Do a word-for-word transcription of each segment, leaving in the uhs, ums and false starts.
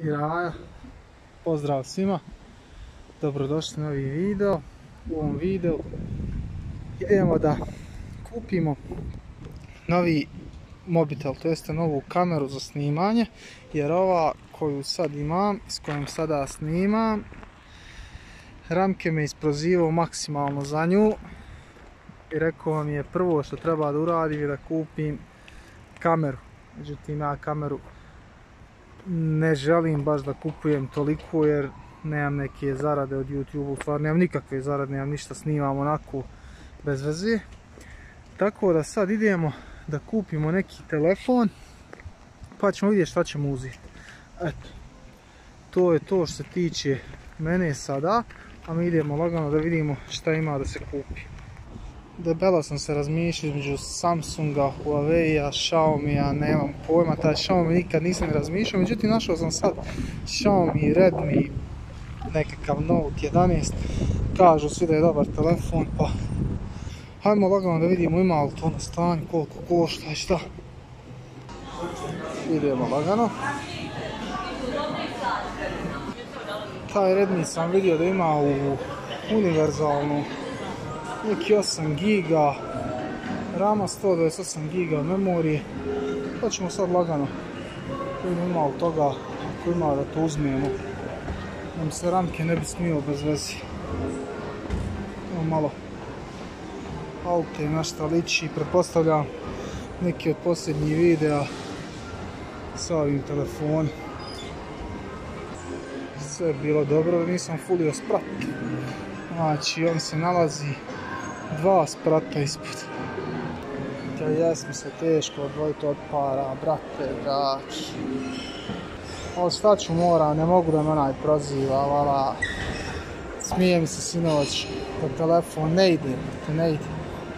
I Raja. Pozdrav svima, dobrodošli u novi video. U ovom videu idemo da kupimo novi mobitel, to jeste novu kameru za snimanje, jer ova koju sad imam, s kojom sada snimam, Ramke me isprozivao maksimalno za nju i rekao mi je prvo što treba da uradim je da kupim kameru. Međutim, ja kameru ne želim baš da kupujem toliko jer nemam neke zarade od YouTube-u, stvarno nemam nikakve zarade, nemam ništa, snimam onako bez veze. Tako da sad idemo da kupimo neki telefon, pa ćemo vidjeti šta ćemo uzeti. Eto, to je to što se tiče mene sada, a mi idemo lagano da vidimo šta ima da se kupi. Debelo sam se razmišljao između Samsunga, Huawei-a, Xiaomi-a, nemam pojma, taj Xiaomi nikad nisam ne razmišljao, međutim našao sam sad Xiaomi, Redmi, nekakav Note jedanaest, kažu svi da je dobar telefon, pa hajmo lagano da vidimo ima li to na stanju, koliko košta i šta. Idemo lagano. Taj Redmi sam vidio da ima u univerzalnu neki osam giga rama, sto dvadeset osam giga memorije. Pa ćemo sad lagano vidimo ima li toga, ako ima da to uzmemo, da mi se ramke ne bi smio bez vezi. Evo malo aute na šta liči, pretpostavljam neki od posljednjih videa sa ovim telefonom. Sve je bilo dobro, nisam fulio sprat. Znači on se nalazi dva sprata ispod. Ja jesmo se teško odvojiti od para, brate, dragi. Ali šta ću mora, ne mogu da me onaj proziva, vala. Smije mi se sinoć, da telefon ne ide, brate, ne ide.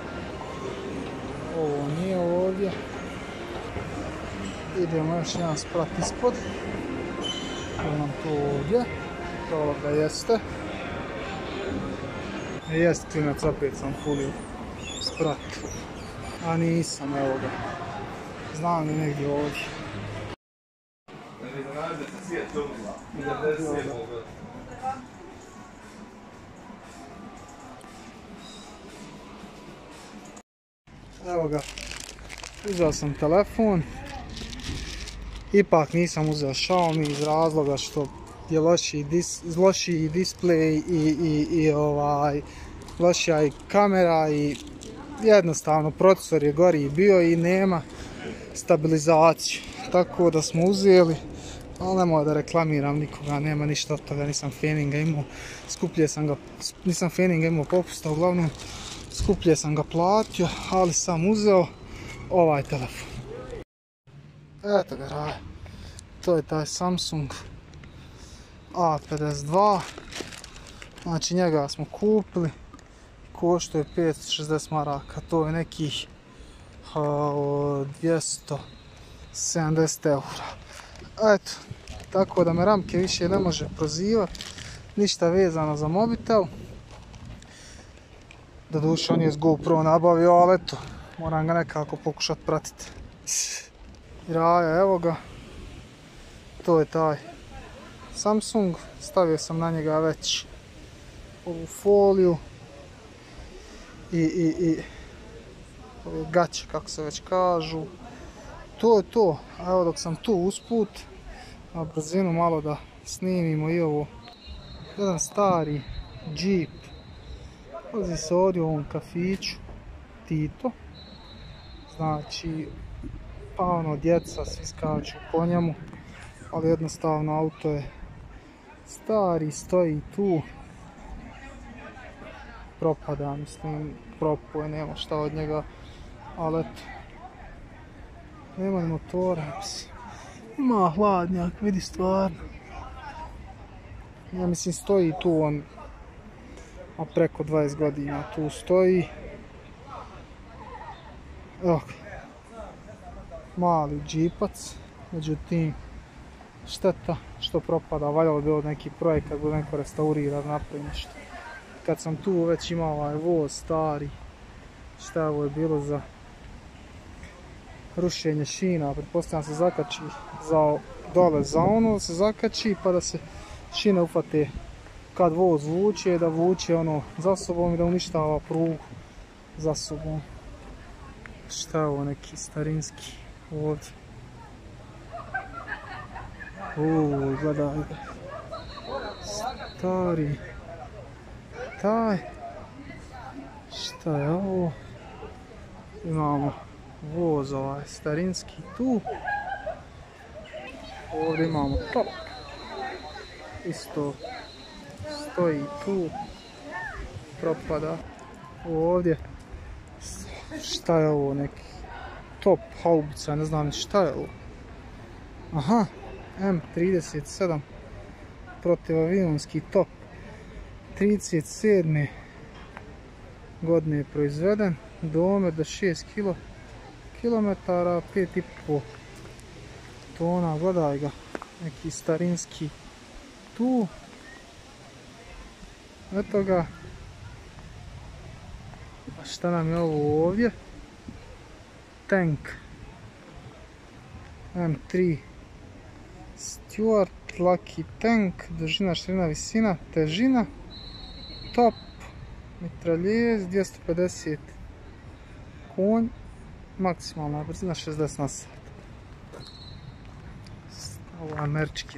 Ovo nije ovdje. Idemo još jedan sprat ispod. Evo nam to ovdje. To da jeste. Jest klinac, opet sam fulio sprat. A nisam, evo ga. Znam li negdje ovdje. Evo ga. Uzeo sam telefon. Ipak nisam uzeo Xiaomi iz razloga što je lošiji, dis, lošiji display i, i, i ovaj, lošija i kamera i jednostavno procesor je gori bio i nema stabilizaciju. Tako da smo uzeli, ali nemoj da reklamiram nikoga, nema ništa od toga, nisam feninga imao, skuplje sam ga, nisam feninga imao popusta, uglavnom skuplje sam ga platio, ali sam uzeo ovaj telefon. Eto ga, Raja, to je taj Samsung A pedeset dva, znači njega smo kupili, koštao je petsto šezdeset maraka, to je nekih uh, dvjesto sedamdeset eura. Eto, tako da me Ramke više ne može prozivati, ništa vezano za mobitel. Doduše on je s GoPro nabavio, ali eto, moram ga nekako pokušati pratiti. Raja, evo ga, to je taj Samsung, stavio sam na njega već ovu foliju i, i, i ove gaće, kako se već kažu. To je to, a evo dok sam tu usput, na brzinu malo da snimimo i ovo, jedan stari Jeep, vozi se ovdje u ovom kafiću, Tito, znači, pa ono, djeca svi skaču po njemu, ali jednostavno auto je stari, stoji tu, propada, mislim, propuje, nema šta od njega, ali eto, nema ni motora, mislim, ima hladnjak, vidi stvarno, ja mislim stoji tu on, a preko dvadeset godina tu stoji, evo ga, mali džipac, međutim, šteta što propada, valjalo bi od neki projekt kad bude neko restauriran, napravi nešto. Kad sam tu već imao ovaj voz stari, šta ovo je bilo za rušenje šina, pretpostavljam se zakači za dole za ono, da se zakači pa da se šine ufate kad voz vuče, da vuče ono za sobom i da uništava prugu za sobom. Šta je ovo, neki starinski ovdje? Uuu, gledaj ga. Stari. Taj. Šta je ovo? Imamo voz ovaj starinski tu. Ovdje imamo top. Isto stoji tu. Propada. Ovdje. Šta je ovo, neki top haubica, ne znam šta je ovo. Aha, M trideset sedam protivavionski top. trideset sedme godine je proizveden, domet do šest kilometara, pet i pol tona, gledaj ga, neki starinski tu. Eto ga. A šta nam je ovo ovdje? Tank M tri Stuart Lucky Tank, dužina, širina, visina, težina, top, mitraljez dvjesto pedeset konj, maksimalna brzina šezdeset na sat. Ovo je američki.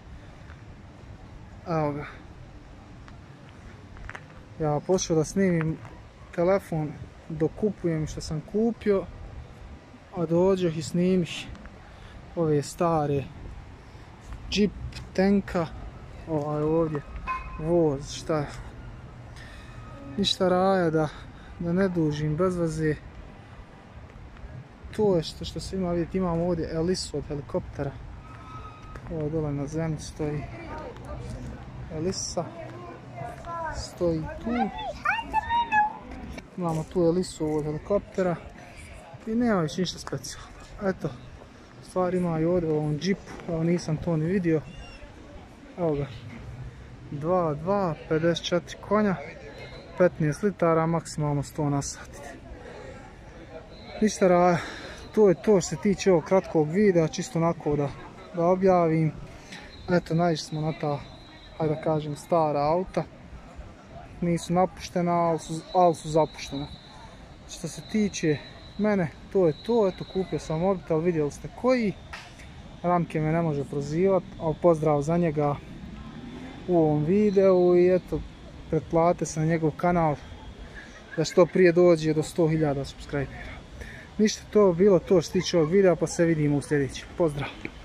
Evo ga. Ja pošao da snimim telefon dok kupujem što sam kupio, a dođoh i snimih ove stare Jeep tenka, ovaj ovdje voz, šta je, ništa raja, da, da ne dužim bez veze. To je što, što se ima vidjeti, imamo ovdje elisu od helikoptera, ovo dole na zemlji stoji elisa, stoji tu, imamo tu elisu od helikoptera i nema više ništa specijalno. Eto, stvari ima i ovdje u ovom džipu, evo nisam to ni vidio. Evo ga, dva dva, pedeset četiri konja, petnaest litara, maksimalno sto na sat. Ništa raja, to je to što se tiče ovog kratkog videa, čisto onako da, da objavim. Eto, naišli smo na ta, hajde da kažem, stara auta. Nisu napuštena, ali su, ali su zapuštena. Što se tiče mene, to je to. Eto, kupio sam mobitel, vidjeli ste koji. Ramke me ne može prozivati, ali pozdrav za njega u ovom videu. I eto, pretplate se na njegov kanal da što prije dođe do sto hiljada subscribera. Ništa, to je bilo to što se tiče ovog videa, pa se vidimo u sljedećem. Pozdrav!